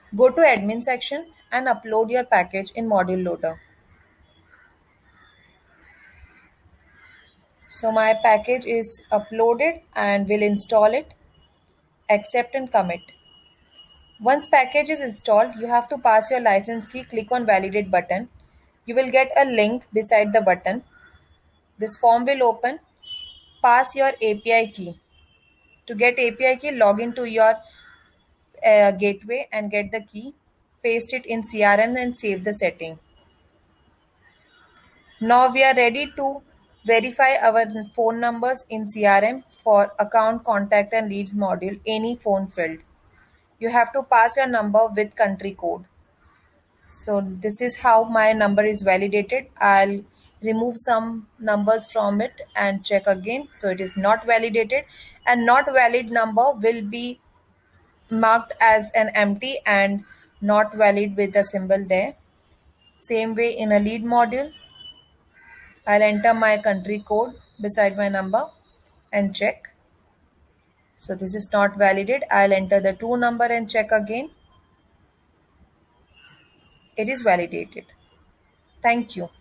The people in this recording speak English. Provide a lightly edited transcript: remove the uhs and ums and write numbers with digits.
Go to admin section and upload your package in module loader. So my package is uploaded and will install it. Accept and commit. Once package is installed, you have to pass your license key. Click on validate button. You will get a link beside the button. This form will open. Pass your API key. To get API key, log into your gateway and get the key. Paste it in CRM and save the setting. Now we are ready to verify our phone numbers in CRM for account, contact and leads module, any phone field. You have to pass your number with country code. So this is how my number is validated. I'll remove some numbers from it and check again. So it is not validated, and not valid number will be marked as an empty and not valid with the symbol there. Same way in a lead module, I'll enter my country code beside my number and check. So this is not validated. I'll enter the two number and check again. It is validated. Thank you.